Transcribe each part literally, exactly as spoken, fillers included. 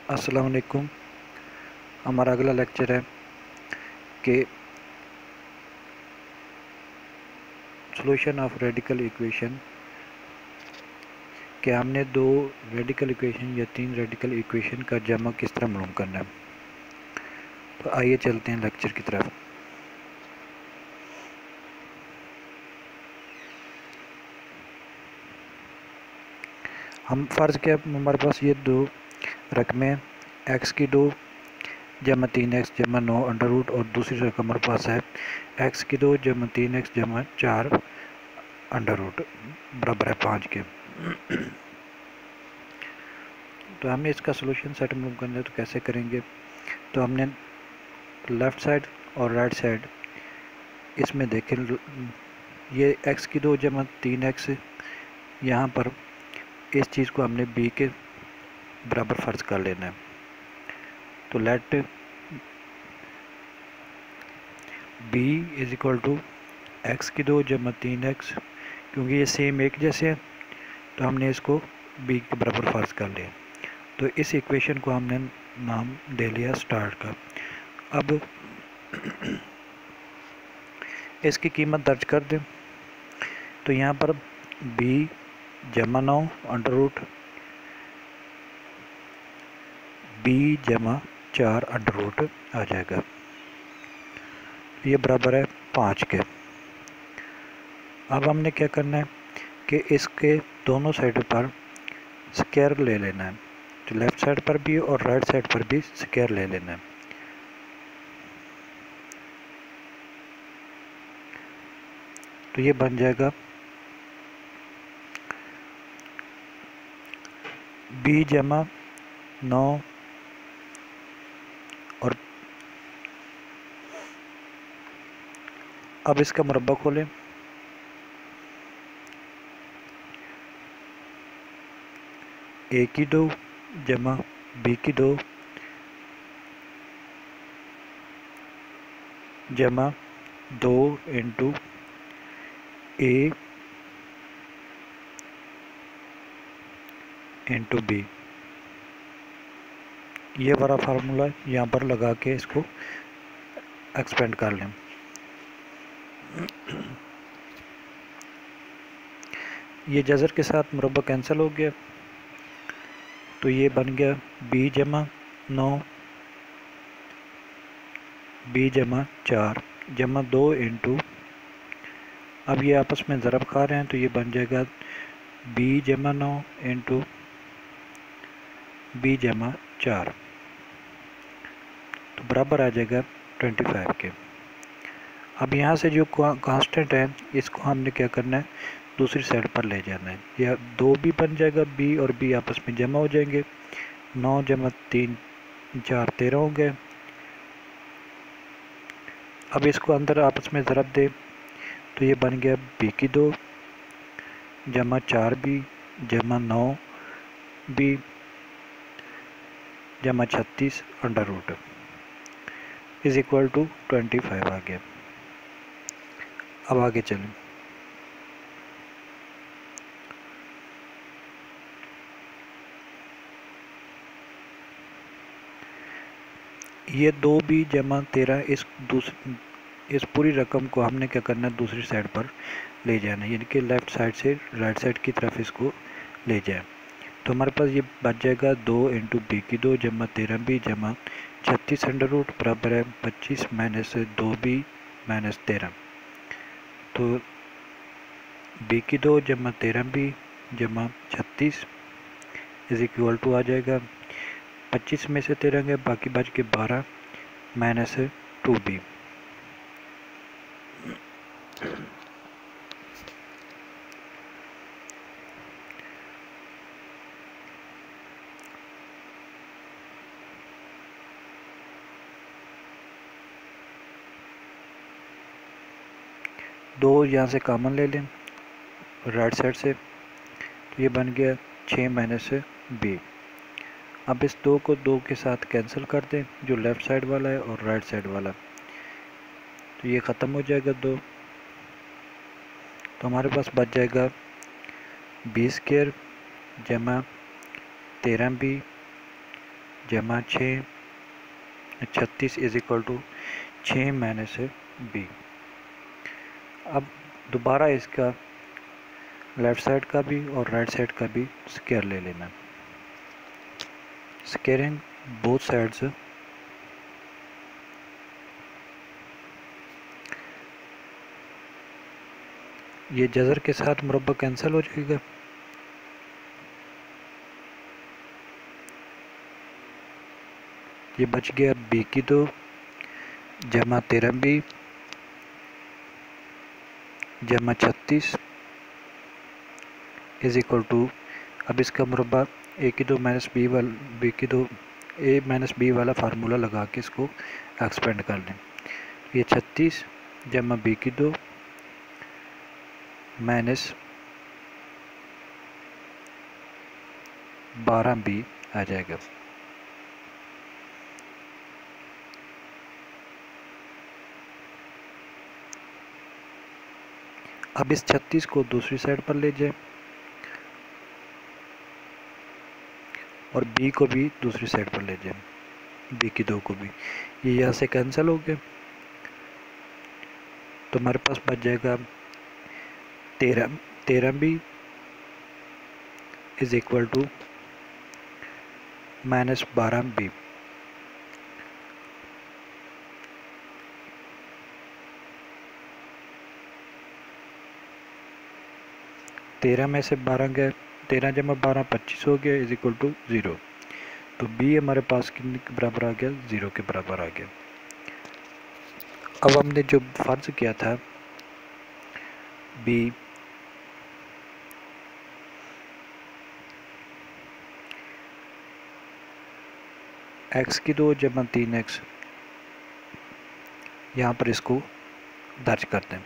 अस्सलाम वालेकुम। हमारा अगला लेक्चर है कि सॉल्यूशन ऑफ रेडिकल इक्वेशन, कि हमने दो रेडिकल इक्वेशन या तीन रेडिकल इक्वेशन का जमा किस तरह मालूम करना है। तो आइए चलते हैं लेक्चर की तरफ। हम फ़र्ज़ के हमारे पास ये दो रकमें एक्स की दो जमा तीन एक्स जमा नौ अंडर रूट, और दूसरी रकम हमारे पास है एक्स की दो जमा तीन एक्स जमा चार अंडर रूट बराबर है पाँच के। तो हमें इसका सोल्यूशन सेट मालूम करना है, तो कैसे करेंगे। तो हमने लेफ़्ट साइड और राइट साइड इसमें देखें, ये x की दो जमा तीन एक्स, यहाँ पर इस चीज़ को हमने b के बराबर फ़र्ज कर लेना है। तो let b is equal to x की दो जमा तीन एक्स, क्योंकि ये सेम एक जैसे हैं तो हमने इसको b के बराबर फ़र्ज कर लिया। तो इस इक्वेशन को हमने नाम दे लिया स्टार्ट का। अब इसकी कीमत दर्ज कर दें। तो यहाँ पर b जमा नौ अंडर रूट b जमा चार अंडर रूट आ जाएगा, ये बराबर है पाँच के। अब हमने क्या करना है कि इसके दोनों साइड पर स्क्वायर ले लेना है। तो लेफ़्ट साइड पर भी और राइट साइड पर भी स्क्वायर ले लेना है। तो ये बन जाएगा b जमा नौ और अब इसका मुरब्बा खोलें। a की दो जमा b की दो जमा दो इंटू ए इंटू बी, ये वाला फार्मूला यहाँ पर लगा के इसको एक्सपेंड कर लें। ये जज़र के साथ मुरब्बा कैंसिल हो गया, तो ये बन गया b जमा नौ b जमा चार जमा दो इंटू, अब ये आपस में ज़रब खा रहे हैं तो ये बन जाएगा b जमा नौ इंटू b जमा चार, तो बराबर आ जाएगा पच्चीस के। अब यहाँ से जो कांस्टेंट है इसको हमने क्या करना है, दूसरी साइड पर ले जाना है। या दो भी बन जाएगा, b और b आपस में जमा हो जाएंगे, नौ जमा तीन चार तेरह हो गए। अब इसको अंदर आपस में ज़रब दे तो ये बन गया b की दो जमा चार बी जमा नौ बी जमा छत्तीस under root is equal to twenty five आ गया। अब आगे चलें। ये दो बी जमा तेरह, इस दूसरी इस पूरी रकम को हमने क्या करना है, दूसरी साइड पर ले जाना है, यानी कि लेफ़्ट साइड से राइट साइड की तरफ इसको ले जाए। तो हमारे पास ये बच जाएगा दो इंटू बी की दो जमा तेरह बी जमा छत्तीस अंडर रूट बराबर है पच्चीस माइनस दो बी माइनस तेरह। तो बी की दो जमा तेरह बी जमा छत्तीस इज इक्वल टू आ जाएगा पच्चीस में से तेरह गए, बाकी बच के बारह माइनस टू बी। दो यहाँ से कॉमन ले लें राइट साइड से, तो ये बन गया छः माइनस बी। अब इस दो को दो के साथ कैंसिल कर दें, जो लेफ़्ट साइड वाला है और राइट साइड वाला, तो ये ख़त्म हो जाएगा दो। तो हमारे पास बच जाएगा बी स्क्वायर जमा तेरह बी जमा छः छत्तीस इज इक्वल टू छः माइनस बी। अब दोबारा इसका लेफ़्ट साइड का भी और राइट साइड का भी स्क्वायर ले लेना। स्क्वायरिंग बोथ साइड्स, ये जज़र के साथ मुरब्बा कैंसिल हो जाएगा। ये बच गया बी की दो जमा तेरह बी जमा छत्तीस इज इक्वल टू, अब इसका मुरब्बा ए की दो माइनस बी वाला बी की दो ए माइनस बी वाला फार्मूला लगा के इसको एक्सपेंड कर लें। ये छत्तीस जमा बी की दो माइनस बारह बी आ जाएगा। अब इस छत्तीस को दूसरी साइड पर ले जाए और b को भी दूसरी साइड पर ले जाए, b की दो को भी। ये यहाँ से कैंसिल हो गया तो हमारे पास बच जाएगा तेरह तेरह B is equal to minus बारह बी। तेरह में से बारह गए, तेरह जमा बारह पच्चीस हो गया इज इक्वल टू ज़ीरो। तो b हमारे पास कितने के बराबर आ गया, ज़ीरो के बराबर आ गया। अब हमने जो फर्ज किया था b x की दो जमा तीन एक्स, यहाँ पर इसको दर्ज कर दें।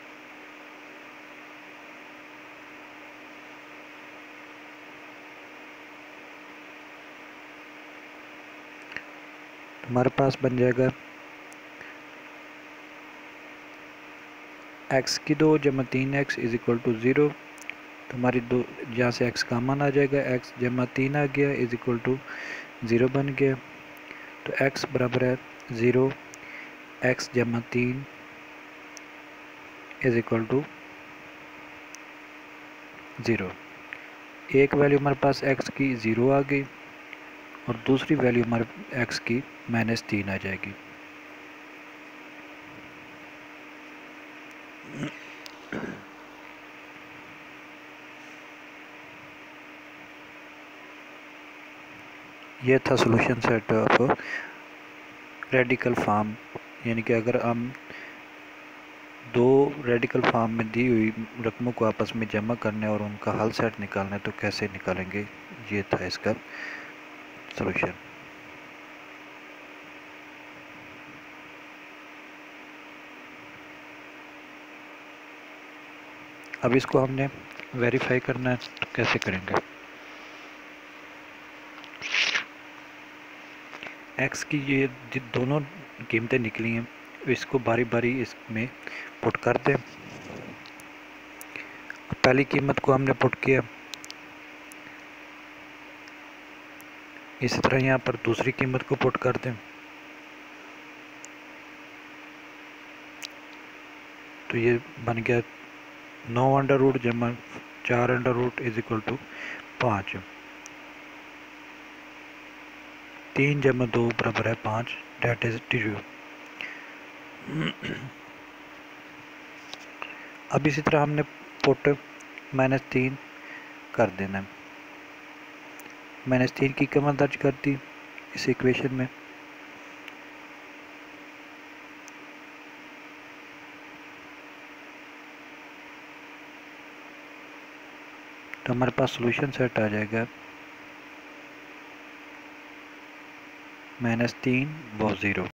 हमारे पास बन जाएगा x की दो जमा तीन x is equal to zero. तो हमारी दो यहाँ से x कामन आ जाएगा, x जमा तीन आ गया इज इक्वल टू ज़ीरो बन गया। तो x बराबर है ज़ीरो, x जमा तीन इज इक्वल टू ज़ीरो। एक वैल्यू हमारे पास x की ज़ीरो आ गई और दूसरी वैल्यू हमारे x की माइनस तीन आ जाएगी। यह था solution set of radical form, यानी कि अगर हम दो रेडिकल फॉर्म में दी हुई रकमों को आपस में जमा करना है और उनका हल सेट निकालना है तो कैसे निकालेंगे, ये था इसका सॉल्यूशन। अब इसको हमने वेरीफाई करना है तो कैसे करेंगे। x की ये दोनों कीमतें निकली हैं, इसको बारी बारी इसमें पुट कर दें। पहली कीमत को हमने पुट किया, इसी तरह यहाँ पर दूसरी कीमत को पुट कर दें। तो ये बन गया नौ अंडर रूट जमा चार under root is equal to पाँच। तीन जमा दो बराबर है पाँच, डेट इज ज़ीरो। अब इसी तरह हमने पुट माइनस तीन कर देना है। माइनस तीन की कीमत दर्ज कर दी इस इक्वेशन में। तो हमारे पास सॉल्यूशन सेट आ जाएगा माइनस तीन व ज़ीरो।